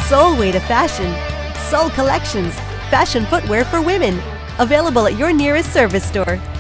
Soul Way to Fashion. Soul Collections, fashion footwear for women. Available at your nearest service store.